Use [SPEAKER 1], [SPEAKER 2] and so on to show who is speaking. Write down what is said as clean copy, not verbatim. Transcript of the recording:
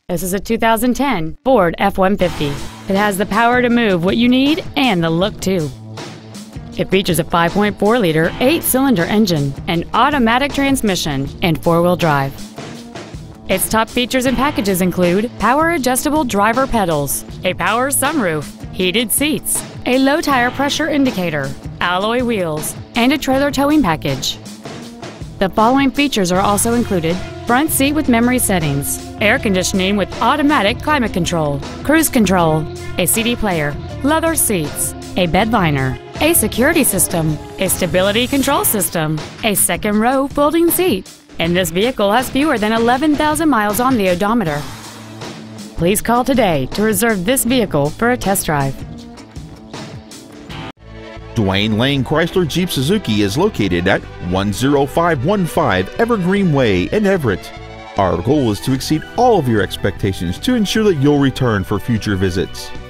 [SPEAKER 1] This is a 2010 Ford F-150. It has the power to move what you need and the look too. It features a 5.4-liter 8-cylinder engine, an automatic transmission, and 4-wheel drive. Its top features and packages include power adjustable driver pedals, a power sunroof, heated seats, a low tire pressure indicator, alloy wheels, and a trailer towing package. The following features are also included: front seat with memory settings, air conditioning with automatic climate control, cruise control, a CD player, leather seats, a bed liner, a security system, a stability control system, a second row folding seat, and this vehicle has fewer than 11,000 miles on the odometer. Please call today to reserve this vehicle for a test drive.
[SPEAKER 2] Dwayne Lane Chrysler Jeep Suzuki is located at 10515 Evergreen Way in Everett. Our goal is to exceed all of your expectations to ensure that you'll return for future visits.